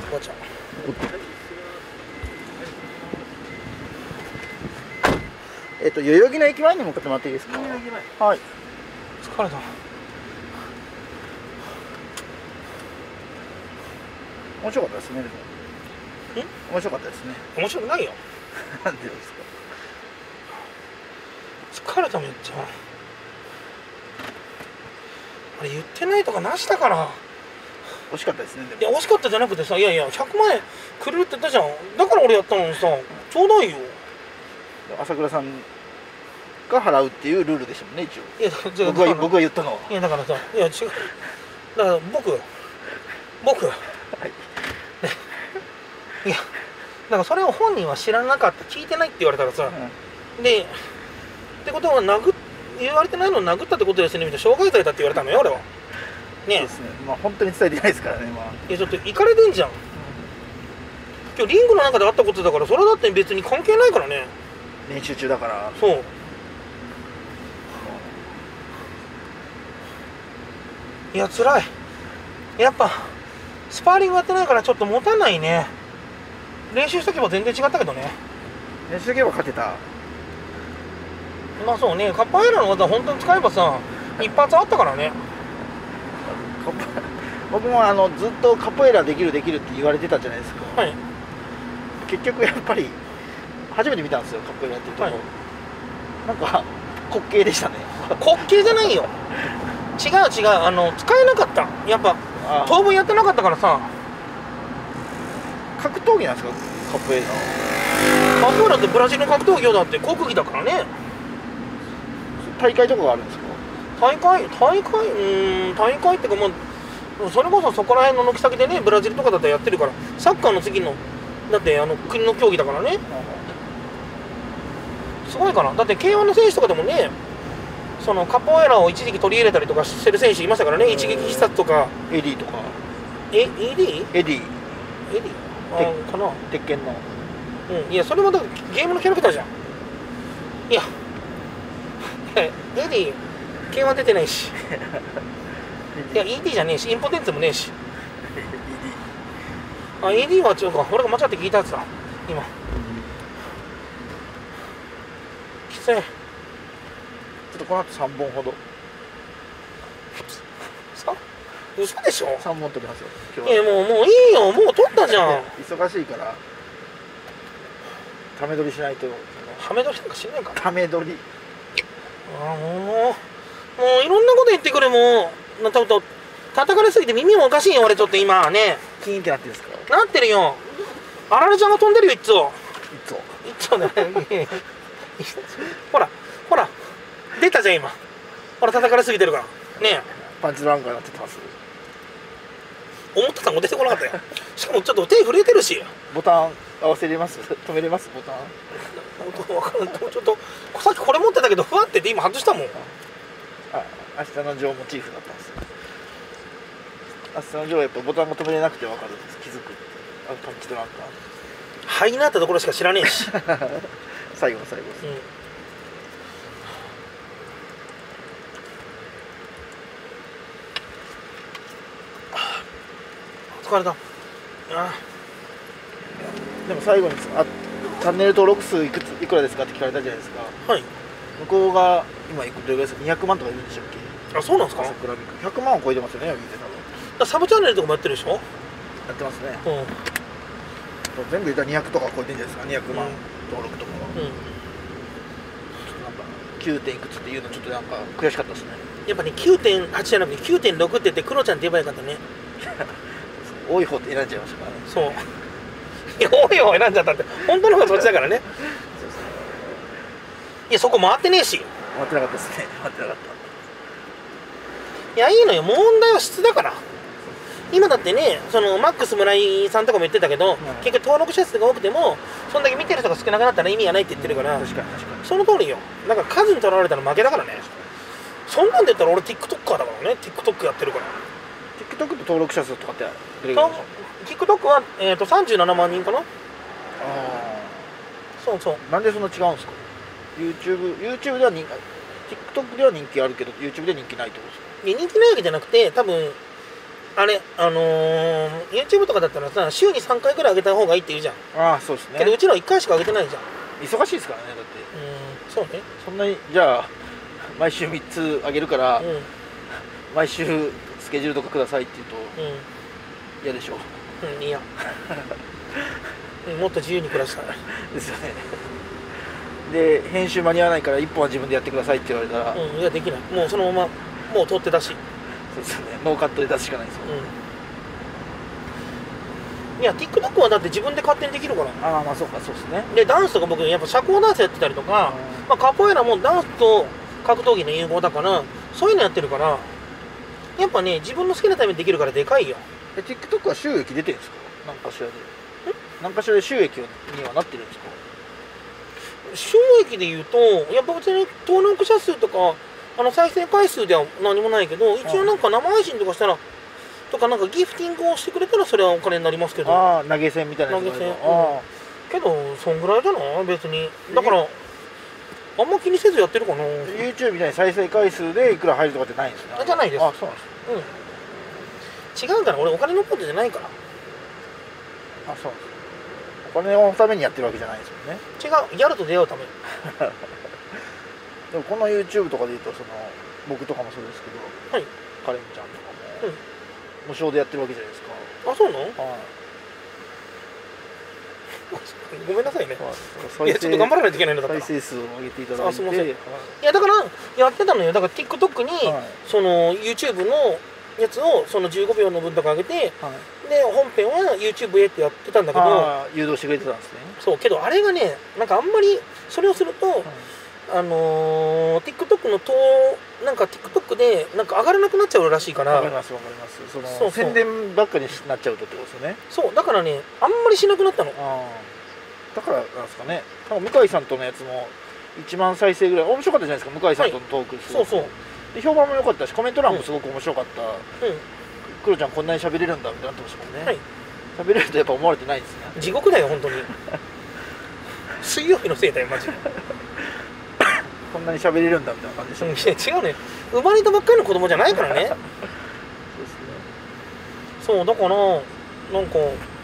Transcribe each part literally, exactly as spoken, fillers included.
おばちゃん。 えっと代々木の駅前に向かってもらっていいですか。はい。 疲れた。 面白かったですね。でも面白かったですね。 面白くないよ。 なんでですか。 疲れためっちゃ。あれ言ってないとかなしだから。 惜しかったですね。でもいや惜しかったじゃなくてさ、いやいやひゃくまんえんくれるって言ったじゃん。だから俺やったのにさ、ちょうだいよ。 朝倉さんが払うっていうルールでしたもんね、一応。 いや僕は僕が言ったのは。 いやだからさ、いや違う。だから僕僕、はい、ね、いやだからそれを本人は知らなかった、聞いてないって言われたらさ、うん、でってことは殴っ言われてないのを殴ったってことですねみたいな、傷害罪だって言われたのよ俺は。ね。 そうですね。まあ本当に伝えてないですからね。まあ。 いやちょっとイカれてんじゃん。うん、今日リングの中であったことだから、それだって別に関係ないからね。 練習中だから。 そう。いや辛い。やっぱスパーリングやってないからちょっと持たないね。練習しとけば全然違ったけどね。 練習しとけば勝てた。 まあそうね、カッパエラの技本当に使えばさ一発あったからね。 僕もあのずっとカポエラできるできるって言われてたじゃないですか。 はい。 結局やっぱり初めて見たんですよ、カポエラっていうとこ、はい、なんか滑稽でしたね。 滑稽じゃないよ。違う違う、あの使えなかった。やっぱ当分やってなかったからさ。 格闘技なんですか、カポエラ。 カポエラってブラジルの格闘技だって国技だからね。 大会とかがあるんですか。 大会大会うん大会っていうか、もうそれこそそこら辺の軒先でね、ブラジルとかだったらやってるから、サッカーの次のだってあの国の競技だからね。すごいかな。だって ケーワン の選手とかでもね、そのカポエラを一時期取り入れたりとかしてる選手いましたからね。一撃必殺とか。 エディとか。 え、エディ？ エディ。エディあかな。 鉄拳の。 うん、いやそれもだゲームのキャラクターじゃん。いやエディ ケーワン 出てないしいや イーディー じゃねえし、インポテンツもねえし。あ、イーディー は違うか、俺が間違って聞いたやつだ今。きつい。ちょっとこの後さんぼんほど。 さ嘘でしょ。 さんぼん取りますよ今日は。いやもうもういいよ、もう取ったじゃん。 忙しいからため撮りしないと。 ため撮りなんかしないから。 ため撮り。 ああもうもういろんなこと言ってくる。もうなたと叩かれすぎて耳もおかしいよ俺。ちょっと今ねキーンってなってるんですか。 なってるよ。あられちゃんが飛んでるよいっつを。 いっつをいっつをねほらほら出たじゃん今。ほら叩かれすぎてるからね。 パンチドランカーになってます。 思ってたのも出てこなかったよ。しかもちょっと手震えてるし。 ボタン合わせれます。止めれますボタン。 分からん。ちょっとさっきこれ持ってたけどふわってて今外したもん。 あ、明日のジョーモチーフだったんですよ。明日のジョーはやっぱボタンが止めれなくて分かるんです。気づく。あのパンチドランカー。 灰になったところしか知らねえし最後の最後です、うん、 疲れた。あでも最後にあチャンネル登録数いくついくらですかって聞かれたじゃないですか。 はい。 向こうが今いくらぐらいですか。にひゃくまんとかいるんでしたっけ。 あ、そうなんですか。 ひゃくまんを超えてますよね、多分。サブチャンネルとかもやってるでしょ。 やってますね。 うん。 全部言ったらにひゃくとか超えてるんじゃないですか。にひゃくまん登録とかは。うん。ちょっとなんかきゅうてんいくつっていうのちょっとなんか悔しかったですね。 やっぱね きゅうてんはちじゃなくて きゅうてんろく って言ってクロちゃんって言えばよかったね。 多い方って選んじゃいましたからね。 そう。いや多い方選んじゃったって本当の方がそっちだからね。いやそこ回ってねえし。 回ってなかったですね。回ってなかった。 いやいいのよ、問題は質だから。今だってね、そのマックス村井さんとかも言ってたけど、うん、結局登録者数が多くてもそんだけ見てる人が少なくなったら意味がないって言ってるから、うん、 確かに確かにその通りよ。だから数にとらわれたら負けだからね。そんなんで言ったら俺 ティックトッカー だからね。 TikTok やってるから。 TikTok と登録者数とかってどれぐらいでしょう。 TikTok は、えー、とさんじゅうななまんにんかな。ああそうそう。 なんでそんな違うんですか。 YouTube, YouTube では人TikTok では人気あるけど YouTube で人気ないってことですか。 いや人気ないわけじゃなくて、多分あれあのー、YouTube とかだったらさ週にさんかいぐらい上げた方がいいって言うじゃん。 ああそうですね。 けどうちらはいっかいしか上げてないじゃん。 忙しいですからねだって。 うんそうね。 そんなにじゃあ毎週みっつ上げるから、 うん毎週スケジュールとかくださいって言うとうん嫌でしょ。 うんいやうんもっと自由に暮らしたいですよね。で編集間に合わないからいっぽんは自分でやってくださいって言われたら、 うんいやできない。もうそのままもう取って出し。 そうですよね。ノーカットで出すしかないですよ。 うんいや TikTok はだって自分で勝手にできるから。 ああまあそうかそうですね。 でダンスとか僕やっぱ社交ダンスやってたりとか、まあ、カポエラもダンスと格闘技の融合だからそういうのやってるからやっぱね自分の好きなタイミングでできるからでかいよ。 え TikTok は収益出てるんですか？何かしらで何かしらで収益にはなってるんですか？ 収益でいうとやっぱ別に登録者数とかあの再生回数では何もないけど一応なんか生配信とかしたらとかなんかギフティングをしてくれたらそれはお金になりますけど。 ああ投げ銭みたいなやつ投げ銭、うん、 あけどそんぐらいじゃない別に。だからあんま気にせずやってるかな。 YouTube みたいに再生回数でいくら入るとかってないんですね。 じゃないです。 あそうなんです。 うん違うから俺お金のことじゃないから。 あそうなんです。お金のためにやってるわけじゃないですもんね。 違うギャルと出会うためにでもこの YouTube とかでいうとその僕とかもそうですけど、 はいカレンちゃんとかも、 うん無償でやってるわけじゃないですか。 あそうなの。 はいごめんなさいね。 再いやちょっと頑張らないといけないのだから。 再生数を上げていただいて。 あすいません。 はいいやだからやってたのよ。だから TikTok に、 はいその YouTube のやつをそのじゅうごびょうの分とか上げて、 はいで本編は YouTube へってやってたんだけど、 あー誘導してくれてたんですね。 そうけどあれがねなんかあんまりそれをすると、 はいあのー、TikTok のとなんか TikTok でなんか上がらなくなっちゃうらしいから。 わかりますわかります。そのそうそう宣伝ばっかりになっちゃうとってことですよね。 そうだからねあんまりしなくなったの。 ああだからなんですかね。なんか向井さんとのやつもいちまん再生ぐらい面白かったじゃないですか。向井さんとのトークすごくそうそうで評判も良かったしコメント欄もすごく面白かった。 うんクロちゃんこんなに喋れるんだみたいになってましたもんね。 はい喋れるとやっぱ思われてないんですね。 地獄だよ本当に水曜日のせいだよマジでこんなに喋れるんだみたいな感じでした。 うんいや違うね生まれたばっかりの子供じゃないからねそうですね。 そうだからなんか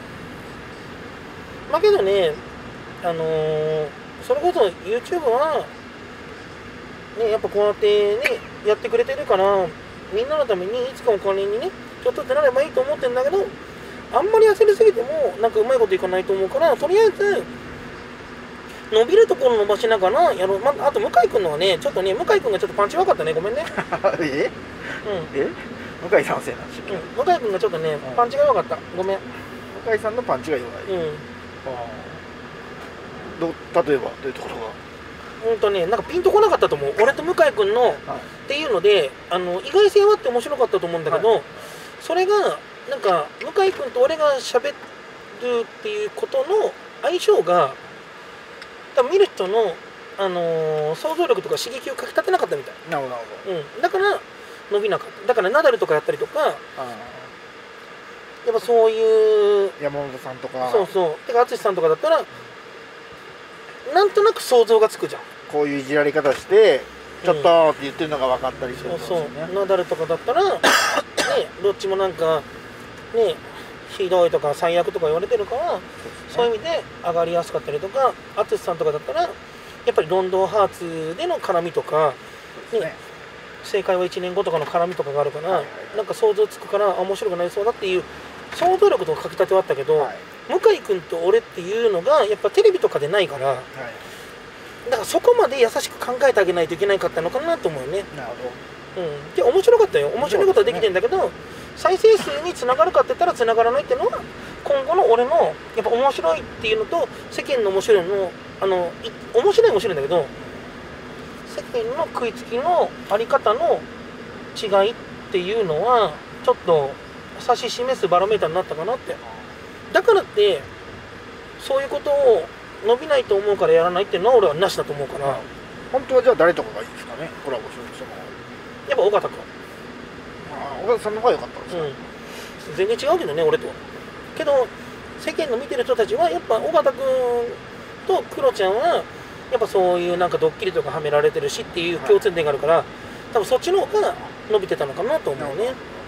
まあけどねあのー、それこそ YouTube はねやっぱこうやってねやってくれてるからみんなのためにいつかお金にねちょっとってなればいいと思ってるんだけどあんまり焦りすぎてもなんかうまいこといかないと思うからとりあえず伸びるところ伸ばしながらやろう、まあ、あと向井君のはねちょっとね向井君がちょっとパンチ弱かったねごめんねえうんえ向井さんのせいなんでしょう、 うん、向井君がちょっとねパンチが弱かったごめん向井さんのパンチが弱い、 うんあど例えばどういうところがほんとねなんかピンとこなかったと思う俺と向井君のはいっていうのであの意外性はあって面白かったと思うんだけど、 はいそれがなんか向井君と俺が喋るっていうことの相性が多分見る人の、あのー想像力とか刺激をかきたてなかったみたい、 なるほどなるほどうん、だから伸びなかっただからナダルとかやったりとかやあっぱそういうー山本さんとかそうそうてか淳さんとかだったらなんとなく想像がつくじゃんこういういじられ方してちょっとって言ってるのが分かったりするんそうですよね、 そうナダルとかだったらねどっちもなんかねひどいとか最悪とか言われてるからそういう意味で上がりやすかったりとか淳さんとかだったらやっぱりロンドンハーツでの絡みとか、ねね正解はいちねんごとかの絡みとかがあるから、 はいはいなんか想像つくからあ面白くなりそうだっていう想像力とか書き立てはあったけど、 はい向井君と俺っていうのがやっぱテレビとかでないからはいだからそこまで優しく考えてあげないといけないかったのかなと思うよね。 なるほうん、で面白かったよ面白いことはできてんだけど、再生数につながるかって言ったらつながらないっていうのは今後の俺のやっぱ面白いっていうのと世間の面白いのあのい面白い面白いんだけど世間の食いつきのあり方の違いっていうのはちょっと指し示すバロメーターになったかなって。だからってそういうことを伸びないと思うからやらないっていうのは俺はなしだと思うから、 ど本当はじゃあ誰とかがいいですかねコラボするそのやっぱ尾形君あ岡田さんの方が良かったんですか、 うん、全然違うけどね俺とはけど世間の見てる人たちはやっぱ尾形君とクロちゃんはやっぱそういうなんかドッキリとかはめられてるしっていう共通点があるから、多分そっちの方が伸びてたのかなと思うね。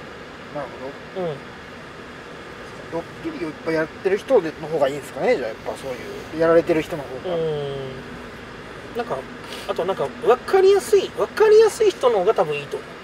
なるほうんど。ドッキリをいっぱいやってる人の方がいいんですかね。じゃあやっぱそういうやられてる人の方が。 うんなんかあとなんか分かりやすい分かりやすい人の方が多分いいと思う。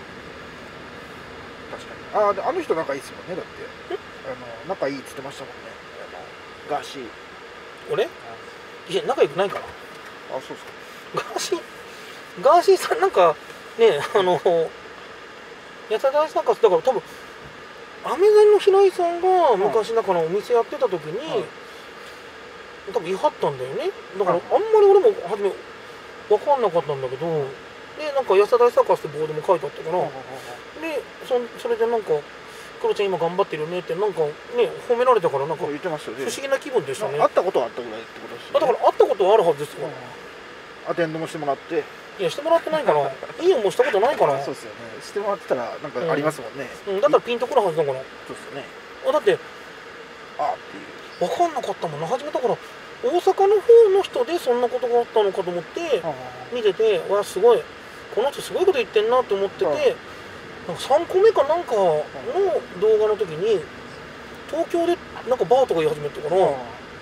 確かに。ああ、であの人仲いいですもんね。だってあの仲いいっつってましたもんね。あのガーシー。 俺いや仲良くないから。 あ、そうですか。 ガーシーガーシーさんなんかねあの八田大サーカスだから多分アメザの平井さんが昔だからお店やってた時に、 はい、 多分言い張ったんだよね。だからはいあんまり俺も初め分かんなかったんだけど、でなんか八田大サーカスってボードも書いてあったから、 はいで そ, それでなんか「クロちゃん今頑張ってるよね」ってなんかね褒められたからなんか不言ってましたよね。 思議な気分でしたね。 会ったことはあったぐらいってことですよね。 だから会ったことはあるはずですよ。 アテンドもしてもらって。 いやしてもらってないからいい思いしたことないからそうですよね。してもらってたらなんかありますもんね。 うん、だったらピンとくるはずだから。 そうですよね。 あだってあっていう分かんなかったもんな初めだから大阪の方の人でそんなことがあったのかと思って見ててわすごいこの人すごいこと言ってんなって思ってて、なんかさんこめかなんかの動画の時に東京でなんかバーとか言い始めてから、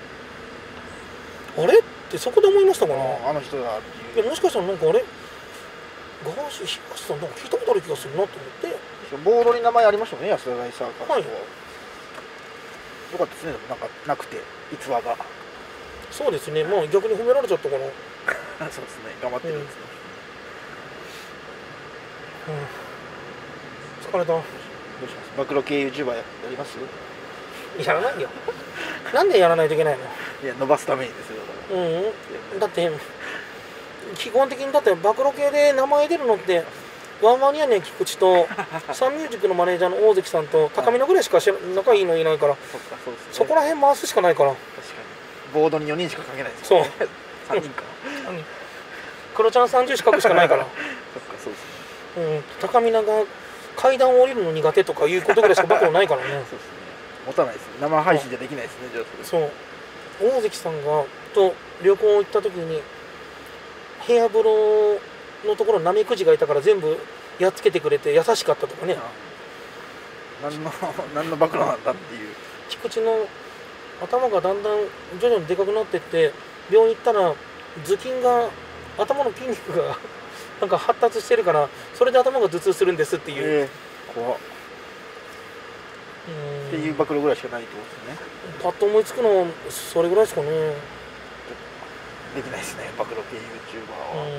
あれってそこで思いましたから、 あの人だっていう。 いやもしかしたらなんかあれガーシー東さんなんか聞いたことある気がするなと思って。 ボードに名前ありましたもんね、安田大サーカスと。 はい、 よかったですね。なんかなくて逸話が。 そうですね。まあ逆に褒められちゃったかな。 そうですね。頑張ってるんですね。 うん、疲れた。 どうします？暴露系 YouTuber やります？ やらないよ。なんでやらないといけないの？ いや伸ばすためにですよ。だから。 うん。だって基本的にだって暴露系で名前出るのってワンワンニャンニャン菊池とサンミュージックのマネージャーの大関さんと高見のぐらいしか知ら仲いいのいないから、 そっかそうですね。 そこら辺回すしかないから。 確かに。ボードによにんしか書けないですもんね。そう。さんにんか。 クロちゃんさんじゅうし書くしかないから。 そっかそうですね。 うん。高見が階段を降りるの苦手とかいうことぐらいしか暴露ないからね。 そうですね。持たないですね。生配信じゃできないですね。じゃあそれ。 そう。大関さんがと旅行行った時に部屋風呂のところにナメクジがいたから全部やっつけてくれて優しかったとかね。 何の何の暴露なんだっていう。 菊池の頭がだんだん徐々にでかくなってって病院行ったら頭筋が頭の筋肉がなんか発達してるからそれで頭が頭痛するんですっていう、 えー、怖っうんっていう暴露ぐらいしかないってことですね。 パッと思いつくのはそれぐらいですかね。 できないですね、暴露系 YouTuber は。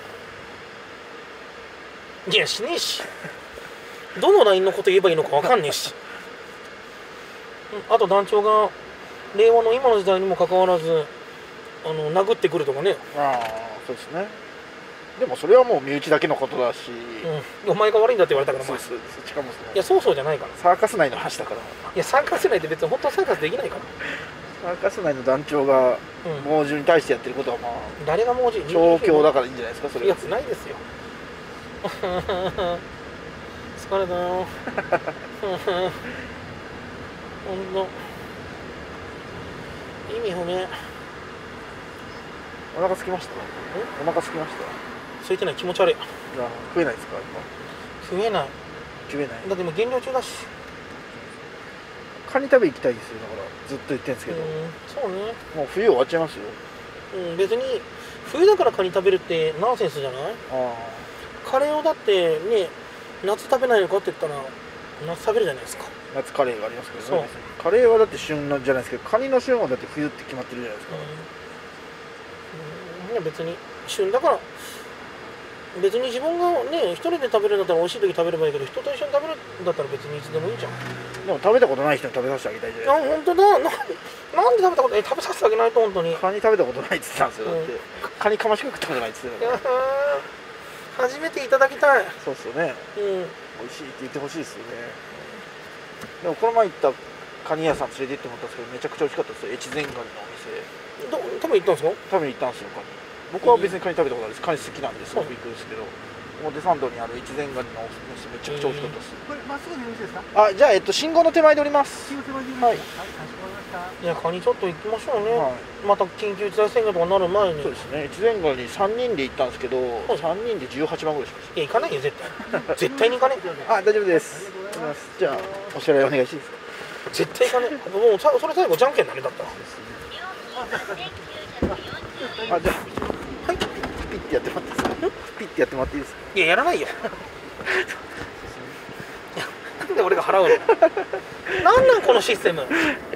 いやしねえしどのラインのこと言えばいいのか分かんねえしあと団長が令和の今の時代にもかかわらずあの殴ってくるとかね。 ああそうですね。でもそれはもう身内だけのことだし、 うん、お前が悪いんだって言われたからそうそうしかもそのいやそうそうじゃないからサーカス内の話だから。 いやサーカス内で別に本当はサーカスできないから。 サーカス内の団長が猛獣に対してやってることはまあ、 うん、誰が猛獣調教だからいいんじゃないですかそれ。 いやないですよ疲れたよほんと意味不明。 お腹空きました。お腹空きました。 空いてない。気持ち悪い。 いや食えないですか今。 食えない。 食えない。 だってもう減量中だし。 カニ食べ行きたいですよ。だからずっと言ってるんですけど、 そうね。 もう冬終わっちゃいますよ。 うん、別に冬だからカニ食べるってナンセンスじゃない？ あカレーをだってね夏食べないのかって言ったら夏食べるじゃないですか。 夏カレーがありますけどね。 そうカレーはだって旬のじゃないですけど、カニの旬はだって冬って決まってるじゃないですか。 うん、うん、別に旬だから別に自分がね一人で食べるんだったら美味しい時食べればいいけど人と一緒に食べるんだったら別にいつでもいいじゃん。 でも食べたことない人に食べさせてあげたいじゃないですか。 あ本当だ。ななんで食べたことえ食べさせてあげないと本当に。 カニ食べたことないって言ってたんですよ。だって、うん、カニかましか食ったことないって言ってたから。 初めていただきたい。 そうっすよね。 うん。 美味しいって言ってほしいですよね。でもこの前行ったカニ屋さん連れて行ってもらったんですけどめちゃくちゃ美味しかったですよ。越前ガニのお店。 ど食べに行ったんですか？ 食べに行ったんですよカニ。僕は別にカニ食べたことないです。カニ好きなんですごく行くんですけど。表参道にある越前ガニのお店めちゃくちゃ美味しかったです。 これまっすぐでよろしいですか？ あ、じゃあえっと信号の手前でおります。 信号手前でよろしいですか？はい、かしこまりました。 いやカニちょっと行きましょうね。 はい、 また緊急事態宣言とかになる前に。 そうですね。越前ガニさんにんで行ったんですけど、はい、さんにんでじゅうはちまんぐらいしました。 いや行かないよ絶対。絶対に行かない。 あ、大丈夫です。 じゃあお支払いお願いしていいですか。 絶対金もうさそれ最後じゃんけんだねだったら。 あ、じゃあはいピッてやってもらっていいですか。ピッてやってもらっていいですか。 いややらないよ。いやなんで俺が払うの。なんなんこのシステム。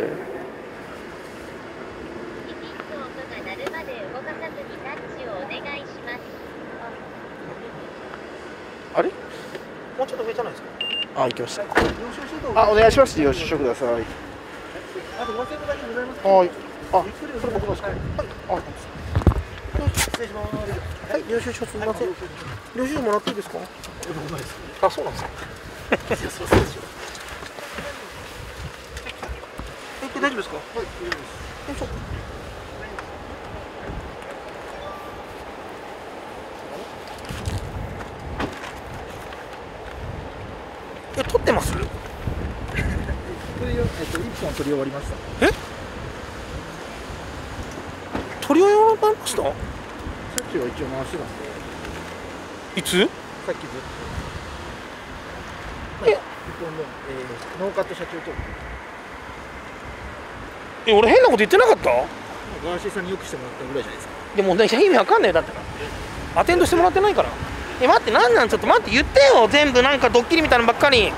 あれもうちょっと上じゃないですか。 あ、行きました。あ、お願いします。領収書ください。 あとごせんえんだけございます。 はい。あ、 ゆっくりこれ僕のですか。はい。あ、 失礼します。 はい、領収書すみません。領収書もらっていいですか。あ、そうなんですか。 いや、そうそうでしょ。 え、大丈夫ですか。はい、大丈夫です。よいしょ。え、撮ってます。 これよ、えっと、一本取り終わりました。 え。撮り終わりました。 さっきは一応回してたんで。 いつ。 さっきずっと。 え、 一本目、えー、ノーカット社長と。 え、俺変なこと言ってなかった。 ガーシーさんによくしてもらったぐらいじゃないですか。 でも、ね、意味わかんないよだってアテンドしてもらってないから。え、待って、なんなん、ちょっと待って、言ってよ、全部なんかドッキリみたいなのばっかり。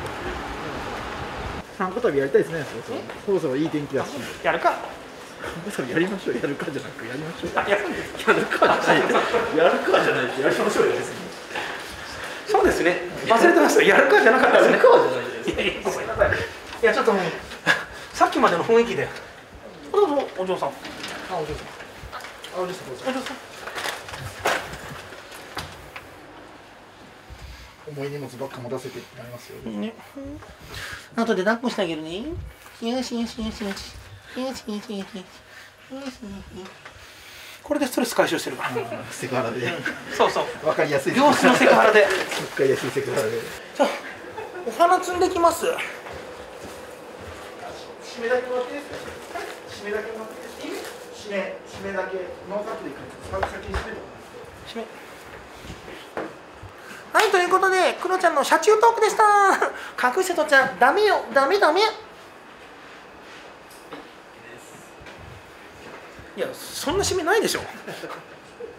散歩旅やりたいですね。そろそろいい天気だし。 やるか。 散歩旅やりましょう。やるかじゃなくやりましょう。 あ、やるんですか。 やるかじゃない。やるかじゃないです。やりましょうよ。 そうですね。忘れてました。やるかじゃなかったですね。 やるかじゃないです。 いやいや、ごめんなさい。いや、ちょっともうさっきまでの雰囲気で。どうぞ、お嬢さん。あ、お嬢さん。 あ、おじさんどうぞ。 お嬢さん。 重い荷物ばっか持たせてってなりますよ。 ね。後で抱っこしてあげるね。よしよしよしよしよし。よしよしよしよし。よしよし。これでストレス解消してるから。 セクハラで。 そうそう。 わかりやすい。 様子のセクハラで。 わかりやすいセクハラで。 じゃあ、お花摘んできます。 締めだけもらっていいですか。締めだけもらっていいですか。締め、締めだけ。ノーカットでいくんです。先に締める。 締め。はい、ということで、クロちゃんの車中トークでした。隠してとちゃん、ダメよ、ダメダメ。いや、そんな締めないでしょ。